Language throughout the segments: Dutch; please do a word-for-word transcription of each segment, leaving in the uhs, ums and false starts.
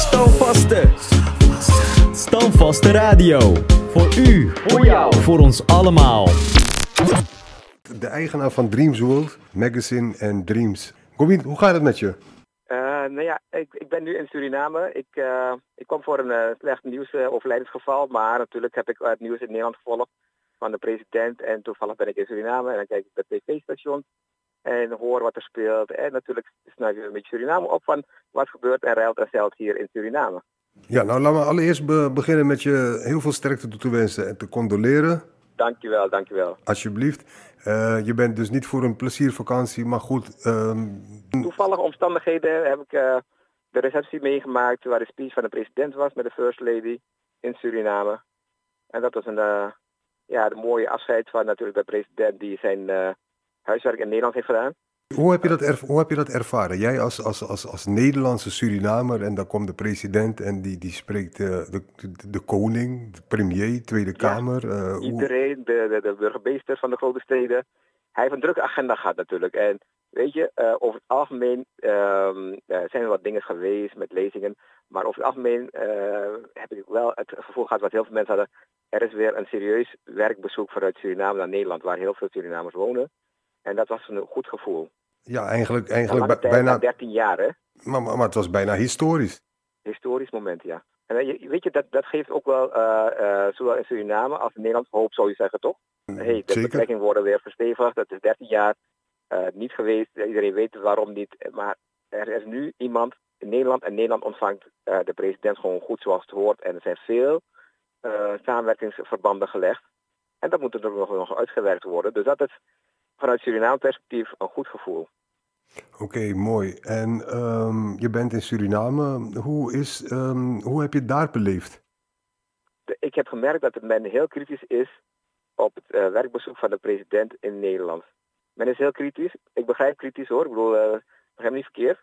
Standvaste. Standvaste radio. Voor u, voor jou, voor ons allemaal. De eigenaar van Dreams World, Magazine en Dreams. Gobin, hoe gaat het met je? Uh, nou ja, ik, ik ben nu in Suriname. Ik, uh, ik kwam voor een uh, slecht nieuws uh, overlijdensgeval, maar natuurlijk heb ik uh, het nieuws in Nederland gevolgd van de president. En toevallig ben ik in Suriname en dan kijk ik op de tv-station en hoor wat er speelt. En natuurlijk snuif je een beetje Suriname op van wat gebeurt en ruilt en zeilt hier in Suriname. Ja, nou laten we allereerst be- beginnen met je heel veel sterkte toe te wensen en te condoleren. Dankjewel, dankjewel. Alsjeblieft. Uh, je bent dus niet voor een pleziervakantie, maar goed. Um... Toevallige omstandigheden heb ik uh, de receptie meegemaakt waar de speech van de president was met de First Lady in Suriname. En dat was een, uh, ja, de mooie afscheid van natuurlijk de president die zijn uh, huiswerk in Nederland heeft gedaan. Hoe heb je dat, erv- hoe heb je dat ervaren? Jij als, als, als, als Nederlandse Surinamer en dan komt de president en die, die spreekt uh, de, de, de koning, de premier, Tweede Kamer. Ja, uh, iedereen, hoe... de, de, de burgemeester van de grote steden. Hij heeft een drukke agenda gehad natuurlijk. En weet je, uh, over het algemeen uh, zijn er wat dingen geweest met lezingen. Maar over het algemeen uh, heb ik wel het gevoel gehad wat heel veel mensen hadden. Er is weer een serieus werkbezoek vanuit Suriname naar Nederland, waar heel veel Surinamers wonen. En dat was een goed gevoel. Ja, eigenlijk, eigenlijk bij, tijd, bijna dertien jaar, hè? Maar, maar, maar het was bijna historisch. Historisch moment, ja. En uh, weet je, dat, dat geeft ook wel, uh, uh, zowel in Suriname als in Nederland hoop, zou je zeggen, toch? Hey, de betrekkingen worden weer verstevigd. Dat is dertien jaar uh, niet geweest. Iedereen weet waarom niet. Maar er is nu iemand in Nederland en Nederland ontvangt uh, de president gewoon goed zoals het hoort. En er zijn veel uh, samenwerkingsverbanden gelegd. En dat moet er nog, nog uitgewerkt worden. Dus dat is vanuit Suriname perspectief een goed gevoel. Oké, okay, mooi. En um, je bent in Suriname. Hoe, is, um, hoe heb je het daar beleefd? De, ik heb gemerkt dat men heel kritisch is op het uh, werkbezoek van de president in Nederland. Men is heel kritisch. Ik begrijp kritisch hoor. Ik bedoel, uh, ik begrijp niet verkeerd.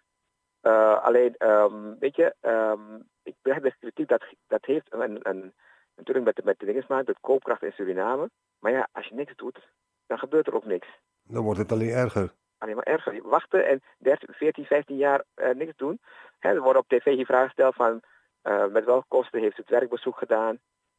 Uh, alleen, um, weet je, um, ik begrijp de kritiek dat, dat heeft een, een, natuurlijk met de, met de dingen gemaakt, met koopkracht in Suriname. Maar ja, als je niks doet, dan gebeurt er ook niks. Dan wordt het alleen erger. Alleen maar erger. Wachten en dertien, veertien, vijftien jaar uh, niks doen. Hè, er worden op tv hier vragen gesteld van uh, met welke kosten heeft u het werkbezoek gedaan?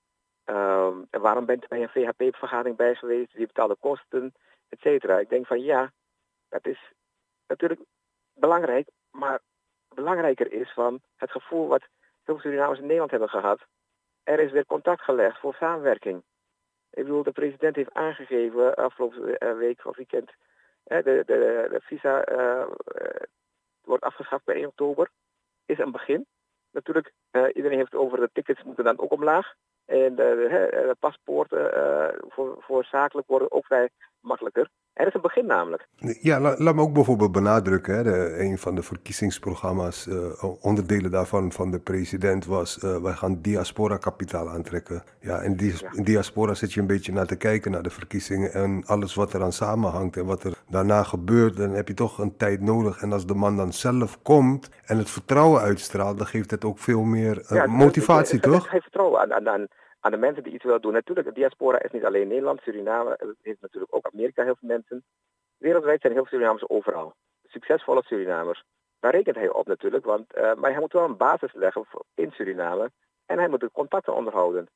Um, en waarom bent u bij een V H P-vergadering bij geweest? Wie betaalt de kosten? Et cetera. Ik denk van ja, dat is natuurlijk belangrijk. Maar belangrijker is van het gevoel wat heel veel Surinamers in Nederland hebben gehad. Er is weer contact gelegd voor samenwerking. Ik bedoel, de president heeft aangegeven afgelopen week of weekend. De, de, de visa uh, uh, wordt afgeschaft bij één oktober. Is een begin. Natuurlijk, uh, iedereen heeft het over de tickets moeten dan ook omlaag. En de, de, de paspoorten uh, voor, voor zakelijk worden ook vrij makkelijker. Er is een begin namelijk. Ja, la, laat me ook bijvoorbeeld benadrukken. Hè, de, een van de verkiezingsprogramma's, uh, onderdelen daarvan van de president was... Uh, wij gaan diaspora-kapitaal aantrekken. Ja, in, die, ja. in diaspora zit je een beetje naar te kijken naar de verkiezingen... en alles wat eraan samenhangt en wat er daarna gebeurt... dan heb je toch een tijd nodig. En als de man dan zelf komt en het vertrouwen uitstraalt... dan geeft het ook veel meer uh, ja, motivatie, het, het, toch? Het geeft vertrouwen aan... aan, aan aan de mensen die iets willen doen. Natuurlijk, de diaspora is niet alleen Nederland, Suriname. Het heeft natuurlijk ook Amerika heel veel mensen. Wereldwijd zijn heel veel Surinamers overal. Succesvolle Surinamers. Daar rekent hij op natuurlijk. Want, uh, maar hij moet wel een basis leggen in Suriname. En hij moet de contacten onderhouden.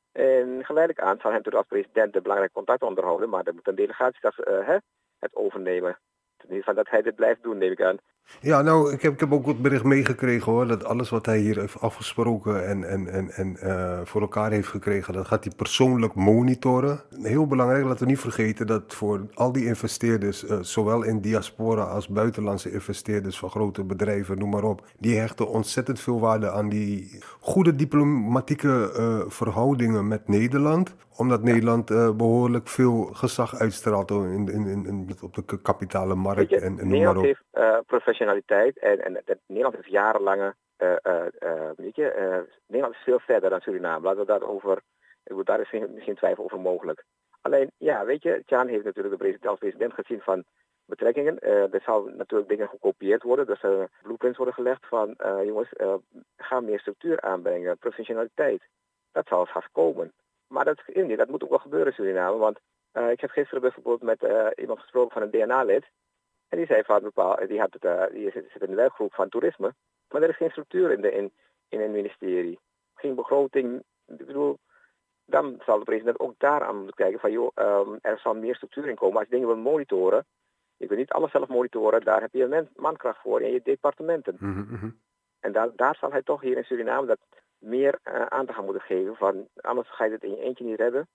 En geleidelijk aan zal hij natuurlijk als president de belangrijke contacten onderhouden. Maar dan moet een delegatie dat, uh, hè, het overnemen. Niet van dat hij dit blijft doen, neem ik aan. Ja, nou, ik heb, ik heb ook het bericht meegekregen hoor, dat alles wat hij hier heeft afgesproken en, en, en, en uh, voor elkaar heeft gekregen, dat gaat hij persoonlijk monitoren. Heel belangrijk, laten we niet vergeten dat voor al die investeerders, uh, zowel in diaspora als buitenlandse investeerders van grote bedrijven, noem maar op, die hechten ontzettend veel waarde aan die goede diplomatieke uh, verhoudingen met Nederland. Omdat Nederland uh, behoorlijk veel gezag uitstraalt in, in, in, in, op de kapitale markt. Je, en, en Nederland noem maar op. heeft uh, professionaliteit en, en, en Nederland heeft jarenlange, uh, uh, uh, weet je, uh, Nederland is veel verder dan Suriname. Laten we daarover, ik bedoel, daar is geen, geen twijfel over mogelijk. Alleen, ja, weet je, Tjaan heeft natuurlijk de president als president gezien van betrekkingen. Uh, er zal natuurlijk dingen gekopieerd worden, dus er uh, blueprints worden gelegd van, uh, jongens, uh, ga meer structuur aanbrengen, professionaliteit. Dat zal vast komen. Maar dat, dat moet ook wel gebeuren in Suriname, want uh, ik heb gisteren bijvoorbeeld met uh, iemand gesproken van een D N A-lid. En die zei van bepaal, die, had het, uh, die zit in de werkgroep van toerisme. Maar er is geen structuur in, de, in, in een ministerie, geen begroting. Ik bedoel, dan zal de president ook daaraan moeten kijken van, joh, um, er zal meer structuur in komen. Als je dingen wil monitoren, je kunt niet alles zelf monitoren, daar heb je een man, mankracht voor in je departementen. Mm-hmm. En daar, daar zal hij toch hier in Suriname dat meer uh, aandacht aan moeten geven. Van, anders ga je het in je eentje niet redden.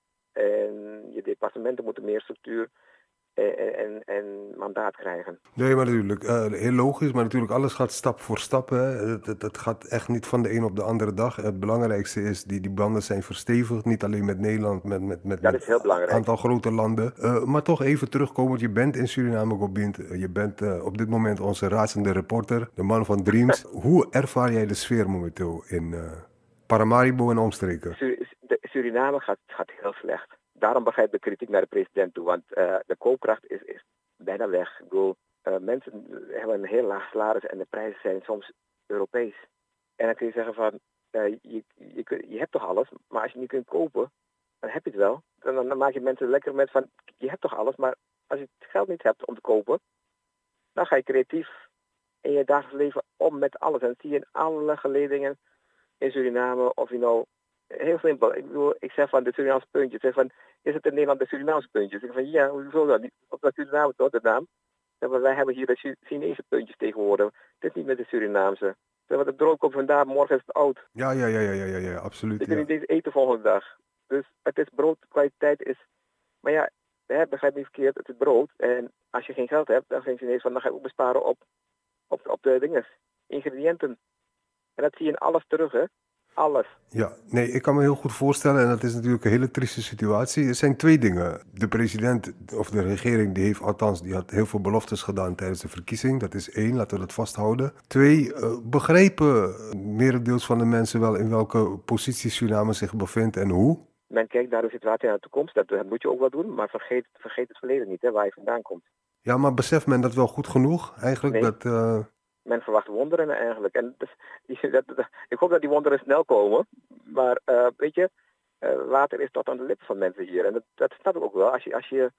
En je departementen moeten meer structuur en, en, en mandaat krijgen. Nee, maar natuurlijk, uh, heel logisch, maar natuurlijk alles gaat stap voor stap. Hè. Het, het, het gaat echt niet van de een op de andere dag. Het belangrijkste is, die, die banden zijn verstevigd, niet alleen met Nederland, met, met, met, dat is heel belangrijk. Een aantal grote landen. Uh, maar toch even terugkomen, want je bent in Suriname, Gobind. Je bent uh, op dit moment onze razende reporter, de man van Dreams. Hoe ervaar jij de sfeer momenteel in uh, Paramaribo en omstreken? Sur- de Suriname gaat, gaat heel slecht. Daarom begrijp ik de kritiek naar de president toe, want uh, de koopkracht is, is bijna weg. Ik bedoel, uh, mensen hebben een heel laag salaris en de prijzen zijn soms Europees. En dan kun je zeggen van, uh, je, je, kun, je hebt toch alles, maar als je niet kunt kopen, dan heb je het wel. Dan, dan maak je mensen lekker met van, je hebt toch alles, maar als je het geld niet hebt om te kopen, dan ga je creatief in je dagelijks leven om met alles. En dat zie je in alle geledingen in Suriname, of je nou... Heel simpel. Ik bedoel, ik zeg van de Surinaamse puntjes. Ik zeg van, is het in Nederland de Surinaamse puntjes? Ik zeg van, ja, hoezo dan? Op dat Suriname toch, de naam? Wij hebben hier de Chinese puntjes tegenwoordig. Het is niet met de Surinaamse. De brood komt vandaag, morgen is het oud. Ja, ja, ja, ja, ja, ja, ja absoluut. Je kunt ja. niet eens eten volgende dag. Dus het is broodkwaliteit is... Maar ja, hè, begrijp me niet verkeerd, het is brood. En als je geen geld hebt, dan zijn Chinezen van, dan ga je ook besparen op, op, op de dingen, ingrediënten. En dat zie je in alles terug, hè. Alles. Ja, nee, ik kan me heel goed voorstellen en dat is natuurlijk een hele trieste situatie. Er zijn twee dingen. De president of de regering, die heeft althans, die had heel veel beloftes gedaan tijdens de verkiezing. Dat is één, laten we dat vasthouden. Twee, uh, begrijpen merendeels van de mensen wel in welke positie Suriname zich bevindt en hoe? Men kijkt naar de situatie naar de toekomst, dat, dat moet je ook wel doen, maar vergeet, vergeet het verleden niet, hè, waar je vandaan komt. Ja, maar beseft men dat wel goed genoeg eigenlijk? Nee. Dat, uh... Men verwacht wonderen eigenlijk. En dus, die, dat, dat, ik hoop dat die wonderen snel komen. Maar uh, weet je, uh, water is tot aan de lippen van mensen hier. En dat, dat snap ik ook wel. Als je, als je,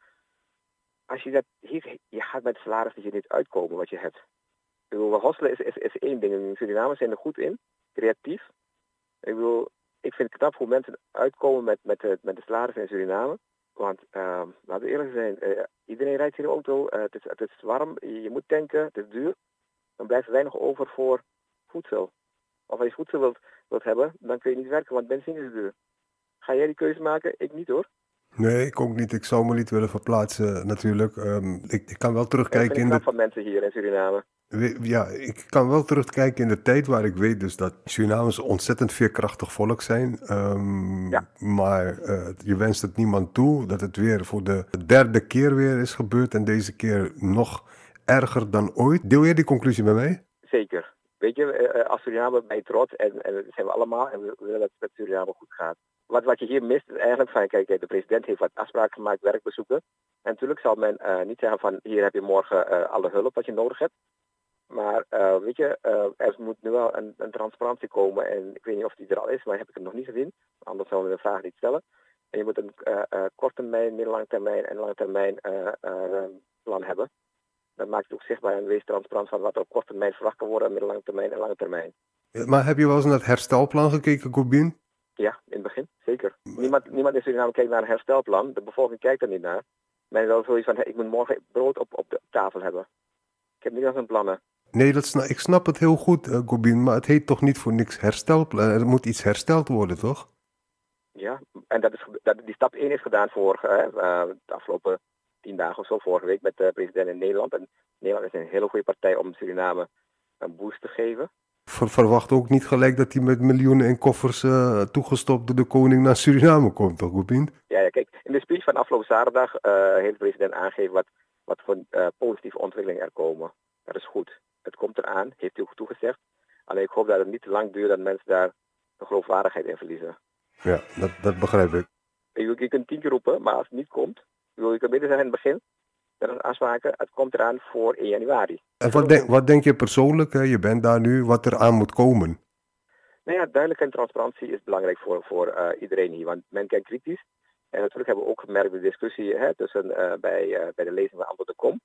als je dat hier, je gaat met salaris dat je niet uitkomen wat je hebt. Ik bedoel, hosselen is, is, is één ding. In Suriname zijn er goed in, creatief. Ik bedoel, ik vind het knap hoe mensen uitkomen met, met, de, met de salaris in Suriname. Want, uh, laten we eerlijk zijn, uh, iedereen rijdt hier in de auto. Uh, het, is, het is warm, je, je moet tanken, het is duur. Dan blijft er weinig over voor voedsel. Of als je voedsel wilt, wilt hebben, dan kun je niet werken, want benzine is duur. Ga jij die keuze maken? Ik niet hoor. Nee, ik ook niet. Ik zou me niet willen verplaatsen natuurlijk. Um, ik, ik kan wel terugkijken in de... de... van mensen hier in Suriname. Ja, ik kan wel terugkijken in de tijd waar ik weet dus dat Surinamers ontzettend veerkrachtig volk zijn. Um, ja. Maar uh, je wenst het niemand toe dat het weer voor de derde keer weer is gebeurd en deze keer nog erger dan ooit. Deel jij die conclusie met mij? Zeker. Weet je, uh, als Suriname ben je trots en, en dat zijn we allemaal en we willen dat het met Suriname goed gaat. Wat, wat je hier mist is eigenlijk van, kijk, de president heeft wat afspraken gemaakt, werkbezoeken. En natuurlijk zal men uh, niet zeggen van, hier heb je morgen uh, alle hulp wat je nodig hebt. Maar uh, weet je, uh, er moet nu wel een, een transparantie komen en ik weet niet of die er al is, maar heb ik het nog niet gezien. Anders zouden we de vraag niet stellen. En je moet een uh, uh, korttermijn, middellange termijn en lange termijn uh, uh, plan hebben. Dat maakt het ook zichtbaar en wees transparant van wat er op korte termijn verwacht kan worden, middellange termijn en lange termijn. Maar heb je wel eens naar het herstelplan gekeken, Gobin? Ja, in het begin, zeker. Niemand, niemand in Suriname kijkt naar een herstelplan. De bevolking kijkt er niet naar. Men wil zoiets van, hey, ik moet morgen brood op, op de tafel hebben. Ik heb niet als een plannen. Nee, dat snap, ik snap het heel goed, uh, Gobin, maar het heet toch niet voor niks herstelplan? Er moet iets hersteld worden, toch? Ja, en dat is, dat, die stap één is gedaan vorige, uh, de afgelopen tien dagen of zo, vorige week met de president in Nederland. En Nederland is een hele goede partij om Suriname een boost te geven. Ver, verwacht ook niet gelijk dat hij met miljoenen in koffers uh, toegestopt door de koning naar Suriname komt, toch, Gobin? Ja, ja, kijk, in de speech van afgelopen zaterdag uh, heeft de president aangegeven wat, wat voor uh, positieve ontwikkelingen er komen. Dat is goed. Het komt eraan, heeft hij ook toegezegd. Alleen ik hoop dat het niet te lang duurt dat mensen daar de geloofwaardigheid in verliezen. Ja, dat, dat begrijp ik. Je, je kunt tien keer roepen, maar als het niet komt, je kunt midden zeggen in het begin, dat is afspraken, het komt eraan voor één januari. En wat denk, wat denk je persoonlijk, hè? Je bent daar nu, wat er aan moet komen? Nou ja, duidelijkheid en transparantie is belangrijk voor, voor uh, iedereen hier, want men kijkt kritisch. En natuurlijk hebben we ook gemerkt de discussie hè, tussen, uh, bij, uh, bij de lezing van Antwoord de Kom.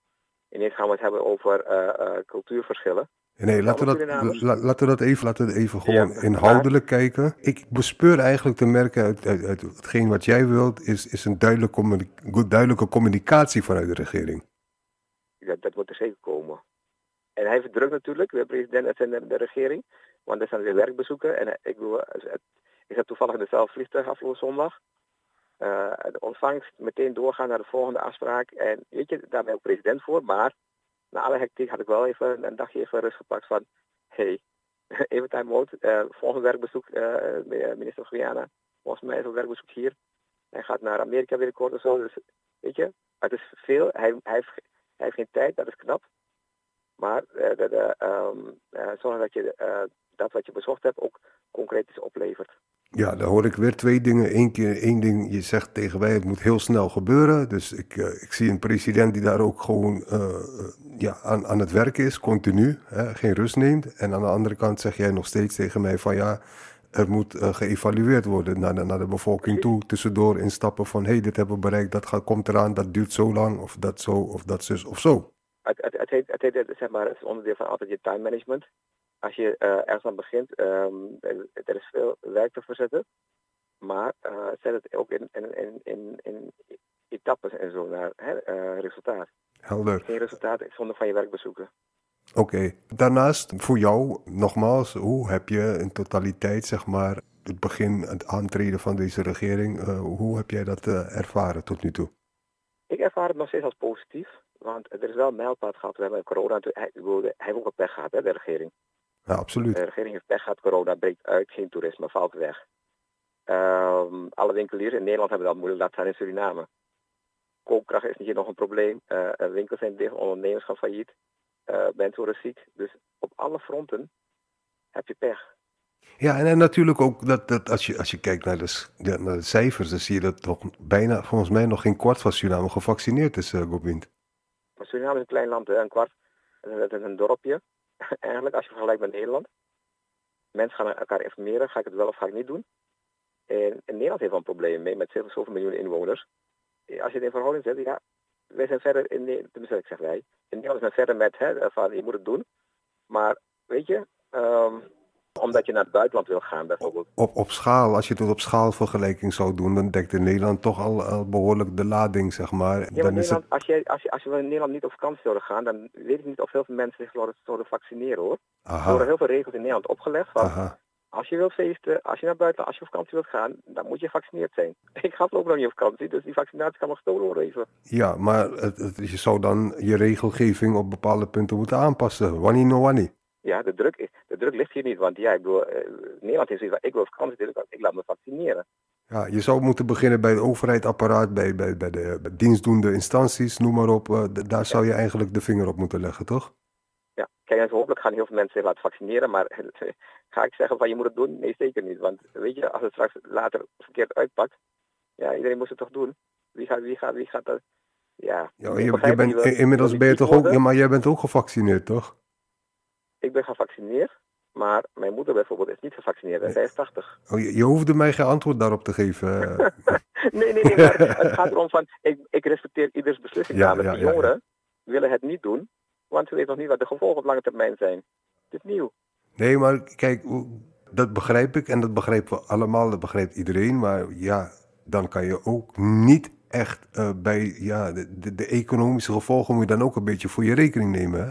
Ineens gaan we het hebben over uh, uh, cultuurverschillen. Nee, laten we, dat, la, laten we dat even, laten we even gewoon ja, inhoudelijk maar... kijken. Ik bespeur eigenlijk te merken uit, uit, uit hetgeen wat jij wilt, is, is een duidelijke, communi- duidelijke communicatie vanuit de regering. Ja, dat moet er zeker komen. En hij verdrukt natuurlijk, de president en de, de regering, want er zijn weer werkbezoeken. En ik, bedoel, ik zat toevallig in hetzelfde vliegtuig afgelopen zondag. Uh, de ontvangst, meteen doorgaan naar de volgende afspraak. En weet je, daar ben ik ook president voor, maar na alle hectiek had ik wel even een dagje even rust gepakt van, hé, hey, even time out. Uh, volgende werkbezoek, uh, minister van Guyana, volgens mij is het werkbezoek hier. Hij gaat naar Amerika binnenkort of zo. Dus weet je, het is veel. Hij, hij, heeft, hij heeft geen tijd, dat is knap. Maar uh, de, de, um, uh, zorg dat je uh, dat wat je bezocht hebt ook concreet is oplevert. Ja, dan hoor ik weer twee dingen. Eén keer, één ding, je zegt tegen wij, het moet heel snel gebeuren. Dus ik, uh, ik zie een president die daar ook gewoon uh, uh, ja, aan, aan het werken is, continu, hè, geen rust neemt. En aan de andere kant zeg jij nog steeds tegen mij van ja, er moet uh, geëvalueerd worden naar de, naar de bevolking toe. Tussendoor instappen van hé, hey, dit hebben we bereikt, dat gaat, komt eraan, dat duurt zo lang, of dat zo, of dat zus, of zo. Het, het, het, heet, het, heet, zeg maar, het is onderdeel van altijd je time management. Als je uh, ergens aan begint, um, er is veel werk te verzetten. Maar uh, zet het ook in, in, in, in, in etappes en zo naar hè, uh, resultaat. Helder. Geen resultaat zonder van je werk bezoeken. Oké. Okay. Daarnaast, voor jou, nogmaals, hoe heb je in totaliteit, zeg maar, het begin, het aantreden van deze regering, uh, hoe heb jij dat uh, ervaren tot nu toe? Ik ervaar het nog steeds als positief. Want er is wel een mijlpaal gehad. We hebben corona, hij, hij heeft ook een pech gehad, hè, de regering. Ja, absoluut. De regering heeft pech gehad, corona breekt uit, geen toerisme, valt weg. Um, alle winkeliers in Nederland hebben dat moeilijk, laat staan in Suriname. Koopkracht is hier nog een probleem. Uh, winkels zijn dicht, ondernemers gaan failliet. Uh, mensen worden ziek. Dus op alle fronten heb je pech. Ja, en, en natuurlijk ook dat, dat als, je, als je kijkt naar de, ja, naar de cijfers, dan zie je dat toch bijna, volgens mij, nog geen kwart van Suriname gevaccineerd is, uh, Gobind. Maar Suriname is een klein land, hè, een kwart. Het is een dorpje, eigenlijk, als je vergelijkt met Nederland. Mensen gaan elkaar informeren, ga ik het wel of ga ik niet doen. En, en Nederland heeft wel een probleem mee, met zoveel miljoen inwoners. Als je het in verhouding zet, ja, wij zijn verder in Nederland, tenminste ik zeg wij, in Nederland zijn verder met, hè, van je moet het doen. Maar, weet je, um, omdat je naar het buitenland wil gaan bijvoorbeeld. Op, op schaal, als je het op schaalvergelijking zou doen, dan dekt in Nederland toch al, al behoorlijk de lading, zeg maar. Ja, maar dan Nederland, is het... als, je, als, je, als je in Nederland niet op vakantie zouden gaan, dan weet ik niet of heel veel mensen zich zouden vaccineren, hoor. Aha. Er worden heel veel regels in Nederland opgelegd van, Aha. als je wilt feesten, als je naar buiten, als je op vakantie wilt gaan, dan moet je gevaccineerd zijn. Ik ga ook nog niet op vakantie, dus die vaccinatie kan nog gestolen worden even. Ja, maar het, het, je zou dan je regelgeving op bepaalde punten moeten aanpassen. Wanneer no wanneer. Ja, de druk, de druk ligt hier niet, want ja, ik bedoel, uh, Nederland heeft zoiets van, ik wil op vakantie, dus ik laat me vaccineren. Ja, je zou moeten beginnen bij het overheidsapparaat, bij, bij, bij de bij dienstdoende instanties, noem maar op. Uh, d- daar ja. zou je eigenlijk de vinger op moeten leggen, toch? Ja, kijk, en hopelijk gaan heel veel mensen zich laten vaccineren, maar ga ik zeggen van je moet het doen? Nee, zeker niet. Want weet je, als het straks later verkeerd uitpakt, ja, iedereen moet het toch doen. Wie gaat, wie gaat, wie gaat dat? Ja, ja je, je bent, wil, inmiddels ben je toch ook, ja, maar jij bent ook gevaccineerd, toch? Ik ben gevaccineerd, maar mijn moeder bijvoorbeeld is niet gevaccineerd en zij is tachtig. Oh, je, je hoefde mij geen antwoord daarop te geven. nee, nee, nee, maar het gaat erom van, ik, ik respecteer ieders beslissing. Ja, ja, de jongeren ja, ja. willen het niet doen, want ze weten nog niet wat de gevolgen op lange termijn zijn. Het is nieuw. Nee, maar kijk, dat begrijp ik en dat begrijpen we allemaal, dat begrijpt iedereen. Maar ja, dan kan je ook niet echt uh, bij ja, de, de, de economische gevolgen moet je dan ook een beetje voor je rekening nemen, hè?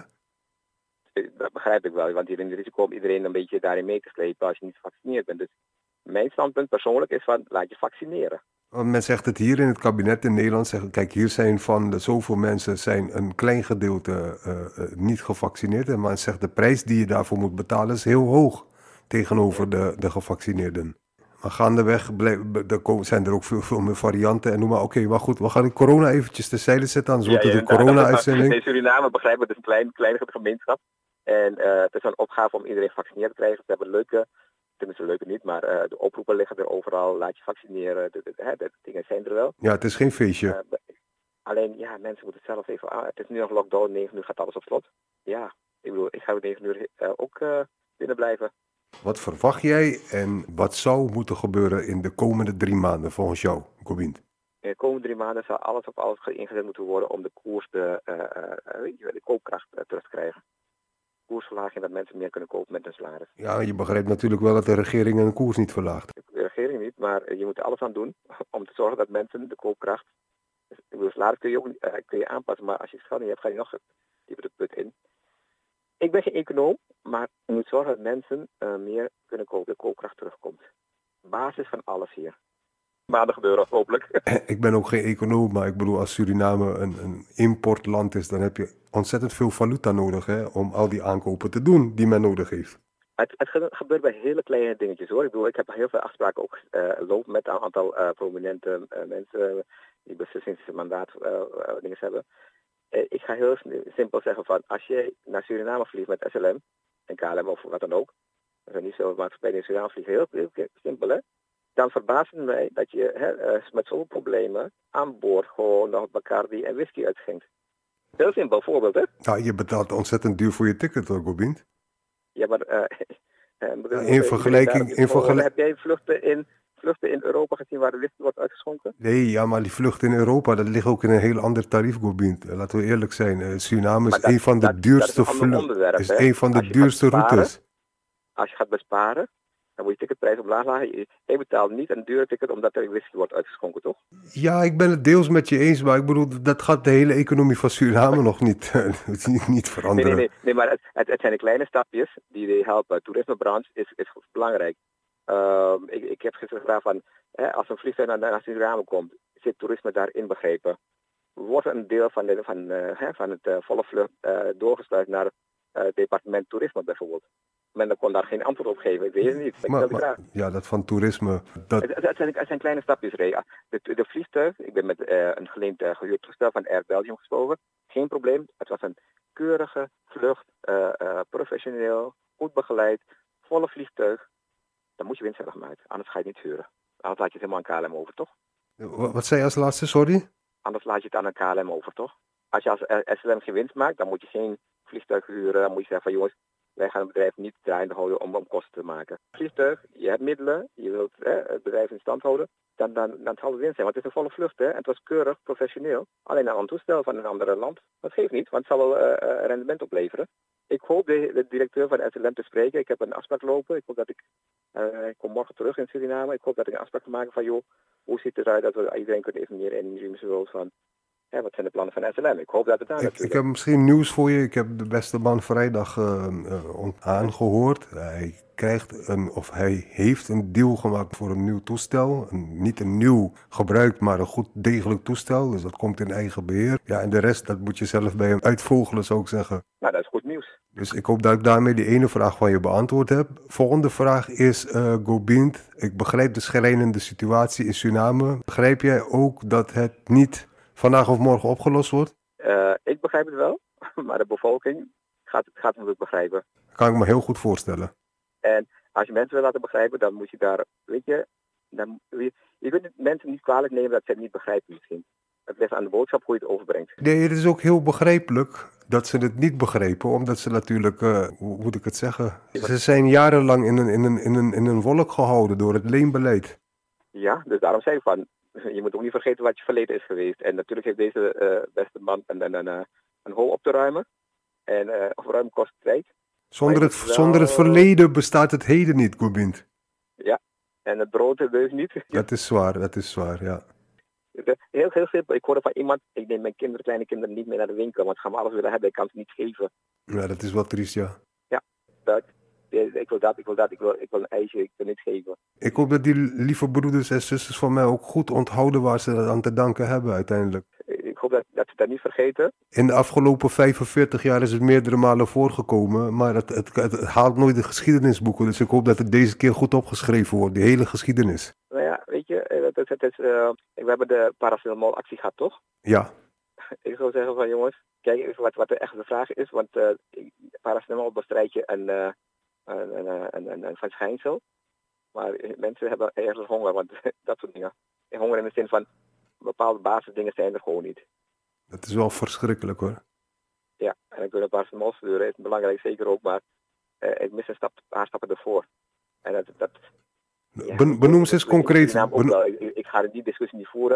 Dat begrijp ik wel, want hier in het risico om iedereen een beetje daarin mee te slepen als je niet gevaccineerd bent. Dus mijn standpunt persoonlijk is van, laat je vaccineren. Want men zegt het hier in het kabinet in Nederland, zeggen, kijk, hier zijn van de zoveel mensen zijn een klein gedeelte uh, uh, niet gevaccineerd. En men zegt de prijs die je daarvoor moet betalen is heel hoog tegenover de, de gevaccineerden. Maar gaandeweg blijf, er zijn er ook veel, veel meer varianten en noem maar. Oké, okay, maar goed, we gaan de corona eventjes terzijde zetten, anders wordt het een corona-uitzending. In Suriname begrijpen we, het is een klein, kleine gemeenschap. En uh, het is een opgave om iedereen gevaccineerd te krijgen. Ze hebben leuke, tenminste leuke niet, maar uh, de oproepen liggen er overal. Laat je vaccineren, de, de, de, de dingen zijn er wel. Ja, het is geen feestje. Uh, alleen, ja, mensen moeten het zelf even aan. Het is nu nog lockdown, negen uur gaat alles op slot. Ja, ik bedoel, ik ga om negen uur uh, ook uh, binnen blijven. Wat verwacht jij en wat zou moeten gebeuren in de komende drie maanden volgens jou, Gobind? In de komende drie maanden zal alles op alles ingezet moeten worden om de koers, de, uh, uh, weet je, de koopkracht uh, terug te krijgen. Koersverlaging, dat mensen meer kunnen kopen met hun salaris. Ja, je begrijpt natuurlijk wel dat de regering een koers niet verlaagt. De regering niet, maar je moet er alles aan doen om te zorgen dat mensen de koopkracht... De salaris kun je ook uh, kun je aanpassen, maar als je het geld niet hebt, ga je nog dieper de put in. Ik ben geen econoom, maar je moet zorgen dat mensen uh, meer kunnen kopen, de koopkracht terugkomt. Basis van alles hier. Maanden gebeuren, hopelijk. Ik ben ook geen econoom, maar ik bedoel, als Suriname een, een importland is, dan heb je ontzettend veel valuta nodig, hè, om al die aankopen te doen die men nodig heeft. Het, het gebeurt bij hele kleine dingetjes, hoor. Ik bedoel, ik heb heel veel afspraken ook uh, lopen met een aantal uh, prominente uh, mensen uh, die beslissingsmandaat uh, uh, dingen hebben. Uh, ik ga heel simpel zeggen van, als je naar Suriname vliegt met S L M en K L M of wat dan ook, dat is niet zo maatschappij in Suriname vliegen, heel, heel, heel simpel, hè. Dan verbaast het mij dat je hè, met zoveel problemen aan boord gewoon nog Bacardi en whisky uitschenkt. Heel simpel voorbeeld, hè? Nou, je betaalt ontzettend duur voor je ticket, hoor, Gobind. Ja, maar uh, uh, in vergelijking... In vergel... Heb jij vluchten in, vluchten in Europa gezien waar de whisky wordt uitgeschonken? Nee, ja, maar die vluchten in Europa, dat ligt ook in een heel ander tarief, Gobind. Laten we eerlijk zijn. Uh, Suriname is dat, een van de dat, duurste vluchten. Is een van de duurste besparen, routes. Als je gaat besparen, dan moet je ticketprijs omlaag lagen. Je betaalt niet een duur ticket omdat er whisky wordt uitgeschonken, toch? Ja, ik ben het deels met je eens, maar ik bedoel, dat gaat de hele economie van Suriname nog niet, niet, niet veranderen. Nee, nee, nee, nee maar het, het, het zijn de kleine stapjes die helpen. Toerismebranche is, is belangrijk. Uh, ik, ik heb gisteren gevraagd van, hè, als een vliegtuig naar, naar Suriname komt, zit toerisme daar inbegrepen? Wordt een deel van, de, van, uh, hè, van het uh, volle vlucht uh, doorgestuurd naar het uh, departement toerisme bijvoorbeeld? Men kon daar geen antwoord op geven, ik weet het niet. Maar, maar, ja, dat van toerisme... Dat... Het, het, het, zijn, het zijn kleine stapjes, Ray. De, de vliegtuig, ik ben met uh, een geleend uh, gehuurd toestel van Air Belgium gesproken. Geen probleem, het was een keurige vlucht, uh, uh, professioneel, goed begeleid, volle vliegtuig. Dan moet je winst hebben gemaakt, anders ga je het niet huren. Anders laat je het helemaal aan K L M over, toch? Wat zei je als laatste, sorry? Anders laat je het aan een K L M over, toch? Als je als uh, S L M geen winst maakt, dan moet je geen vliegtuig huren. Dan moet je zeggen van jongens, wij gaan het bedrijf niet draaiende houden om, om kosten te maken. Vliegtuig, je hebt middelen, je wilt hè, het bedrijf in stand houden, dan, dan, dan zal het winst zijn. Want het is een volle vlucht, hè. En het was keurig, professioneel. Alleen aan een toestel van een ander land. Dat geeft niet, want het zal wel uh, uh, rendement opleveren. Ik hoop de, de directeur van S L M te spreken. Ik heb een afspraak lopen. Ik hoop dat ik, uh, ik kom morgen terug in Suriname. Ik hoop dat ik een afspraak kan maken van, joh, hoe ziet het eruit dat we iedereen kunnen informeren en in van... Ja, wat zijn de plannen van S L M? Ik hoop dat het aan ik, ik heb misschien nieuws voor je. Ik heb de beste man vrijdag uh, uh, aangehoord. Hij krijgt een, of hij heeft een deal gemaakt voor een nieuw toestel. Een, niet een nieuw gebruikt, maar een goed degelijk toestel. Dus dat komt in eigen beheer. Ja, en de rest, dat moet je zelf bij hem uitvogelen, zou ik zeggen. Nou, dat is goed nieuws. Dus ik hoop dat ik daarmee die ene vraag van je beantwoord heb. Volgende vraag is, uh, Gobind, ik begrijp de schrijnende situatie in Suriname. Begrijp jij ook dat het niet vandaag of morgen opgelost wordt? Uh, ik begrijp het wel, maar de bevolking gaat, gaat het begrijpen. Dat kan ik me heel goed voorstellen. En als je mensen wil laten begrijpen, dan moet je daar, weet je, dan, je, je kunt mensen niet kwalijk nemen dat ze het niet begrijpen misschien. Het ligt aan de boodschap hoe je het overbrengt. Nee, het is ook heel begrijpelijk dat ze het niet begrepen, omdat ze natuurlijk, uh, hoe moet ik het zeggen, ze zijn jarenlang in een, in een, in een, in een wolk gehouden door het leenbeleid. Ja, dus daarom zei ik van, je moet ook niet vergeten wat je verleden is geweest. En natuurlijk heeft deze uh, beste man een, een, een, een hol op te ruimen. En uh, opruimen kost tijd. Zonder het, wel... zonder het verleden bestaat het heden niet, Gobind. Ja, en het brood dus niet. Dat is zwaar, dat is zwaar, ja. Heel, heel simpel. Ik hoorde van iemand, ik neem mijn kinderen, kleine kinderen niet meer naar de winkel, want ze gaan me alles willen hebben, ik kan ze niet geven. Ja, dat is wel triest, ja. Ja, dat. Ik wil dat, ik wil dat, ik wil, ik wil een ijsje, ik wil niet geven. Ik hoop dat die lieve broeders en zusters van mij ook goed onthouden waar ze aan te danken hebben uiteindelijk. Ik hoop dat, dat ze dat niet vergeten. In de afgelopen vijfenveertig jaar is het meerdere malen voorgekomen, maar het, het, het, het haalt nooit de geschiedenisboeken. Dus ik hoop dat het deze keer goed opgeschreven wordt, die hele geschiedenis. Nou ja, weet je, het, het is, uh, we hebben de paracetamol actie gehad, toch? Ja. Ik zou zeggen van jongens, kijk even wat, wat de echte vraag is, want uh, paracetamol bestrijd je een... Uh, Een, een, een, een, een verschijnsel. Maar mensen hebben ergens honger, want dat soort dingen. Honger in de zin van bepaalde basisdingen zijn er gewoon niet. Dat is wel verschrikkelijk hoor. Ja, en ik wil een paar smols sturen, is belangrijk zeker ook, maar uh, ik mis een, stap, een paar stappen ervoor. En dat, dat, ja, Benoem ze eens concreet. Beno- ik, ik ga die discussie niet voeren.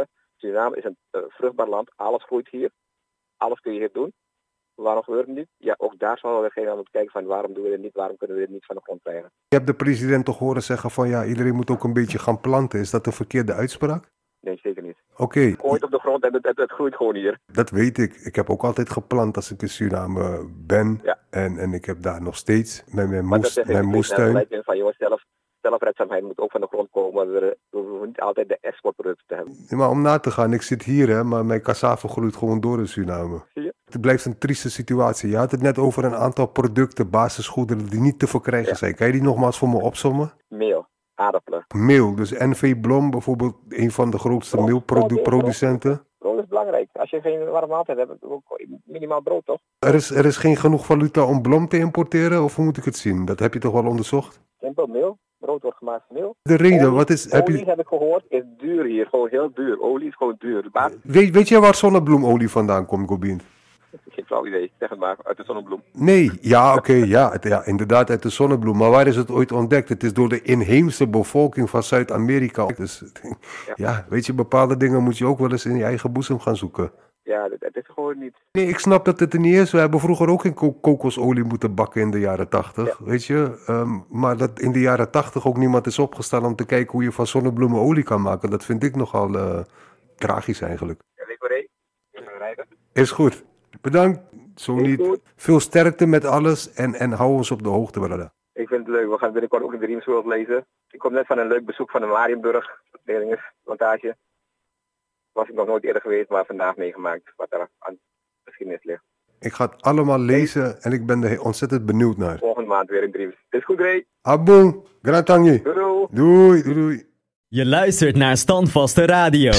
Suriname is een uh, vruchtbaar land. Alles groeit hier. Alles kun je hier doen. Waarom gebeurt het niet? Ja, ook daar zal we geen aan moeten kijken van waarom doen we dit niet, waarom kunnen we dit niet van de grond krijgen. Je hebt de president toch horen zeggen van ja, iedereen moet ook een beetje gaan planten. Is dat een verkeerde uitspraak? Nee, zeker niet. Oké. Okay. Ooit op de grond en het, het, het groeit gewoon hier. Dat weet ik. Ik heb ook altijd geplant als ik in Suriname ben. Ja. En, en ik heb daar nog steeds met mijn, moest, mijn moestuin. Van jongens, zelf, zelfredzaamheid moet ook van de grond komen. We hoeven niet altijd de exportproducten te hebben. Ja, maar om na te gaan, ik zit hier hè, maar mijn cassave groeit gewoon door in Suriname. Ja. Het blijft een trieste situatie. Je had het net over een aantal producten, basisgoederen die niet te verkrijgen ja. zijn. Kan je die nogmaals voor me opsommen? Meel. Aardappelen. Meel, dus N V Blom bijvoorbeeld, een van de grootste meelproducenten. Brood is belangrijk. Als je geen warme maaltijd hebt, ook minimaal brood toch? Er is, er is geen genoeg valuta om Blom te importeren, of hoe moet ik het zien? Dat heb je toch wel onderzocht? Simpel, meel. Brood wordt gemaakt van meel. De reden, olie, wat is... Heb olie, je... heb ik gehoord, is duur hier. Gewoon heel duur. Olie is gewoon duur. Maar... Weet, weet je waar zonnebloemolie vandaan komt, Gobin? Geen flauw idee, zeg het maar, uit de zonnebloem. Nee, ja, oké, okay, ja, ja, inderdaad uit de zonnebloem. Maar waar is het ooit ontdekt? Het is door de inheemse bevolking van Zuid-Amerika. Dus ja. ja, weet je, bepaalde dingen moet je ook wel eens in je eigen boezem gaan zoeken. Ja, dat, dat is gewoon niet. Nee, ik snap dat het er niet is. We hebben vroeger ook in ko- kokosolie moeten bakken in de jaren tachtig, ja. weet je. Um, maar dat in de jaren tachtig ook niemand is opgestaan om te kijken hoe je van zonnebloemen olie kan maken. Dat vind ik nogal uh, tragisch eigenlijk. Ja, Lecoré, rijden. Is goed. Bedankt, zo niet. Goed. Veel sterkte met alles en, en hou ons op de hoogte, brada. Ik vind het leuk, we gaan binnenkort ook in de Riemsworld lezen. Ik kom net van een leuk bezoek van de Marienburg, Leerlingenplantage. Was ik nog nooit eerder geweest, maar vandaag meegemaakt wat er aan geschiedenis ligt. Ik ga het allemaal lezen en ik ben er ontzettend benieuwd naar. Volgende maand weer in Driems. Het is goed, Ray. Aboen, gratangi. Doei. Doei, doei, doei. Je luistert naar Standvaste Radio.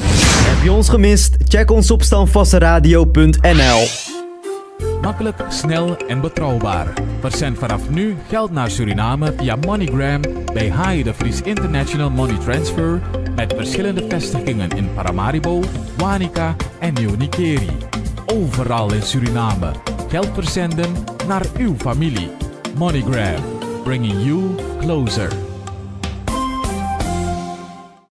Heb je ons gemist? Check ons op standvasteradio punt n l. Makkelijk, snel en betrouwbaar. Verzend vanaf nu geld naar Suriname via MoneyGram bij Hai de Vries International Money Transfer met verschillende vestigingen in Paramaribo, Wanica en Nieuw-Nikeri. Overal in Suriname. Geld verzenden naar uw familie. MoneyGram, bringing you closer.